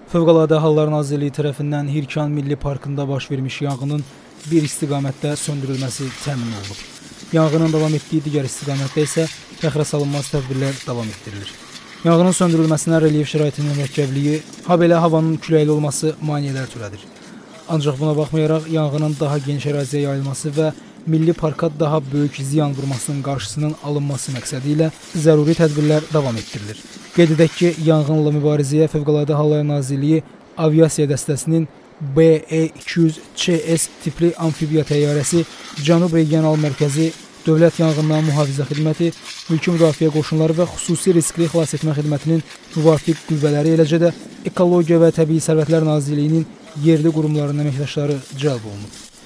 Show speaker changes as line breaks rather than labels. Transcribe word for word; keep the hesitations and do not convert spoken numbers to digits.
Fövqəladə Hallar Nazirliyi tərəfindən Hirkan Milli Parkında baş vermiş yanğının bir istiqamətdə söndürülməsi təmin olunub. Yanğının davam etdiyi digər istiqamətdə isə təxirəsalınmaz tədbirlər davam etdirilir. Yanğının söndürülməsinə relyef şəraitinin mürəkkəbliyi, habelə havanın küləkli olması maneələr törədir. Ancaq buna baxmayaraq yanğının daha geniş əraziyə yayılması və Milli Parka daha böyük ziyan vurmasının qarşısının alınması məqsədi ilə zəruri tədbirlər davam etdirilir. Qeyd edək ki, yanğınla mübarizəyə Fövqəladə Hallar Nazirliyi aviasiya dəstəsinin B E iki yüz Ç S tipli amfibiya təyyarəsi, Cənub Regional Mərkəzi, Dövlət Yanğından Mühafizə Xidməti, Mülki Müdafiə Qoşunları və Xüsusi Riskli Xilasetmə Xidmətinin müvafiq qüvvələri, eləcə də Ekologiya və Təbii Sərvətlər Nazirliyinin yerli qurumlarının əməkdaşları cəlb olunub.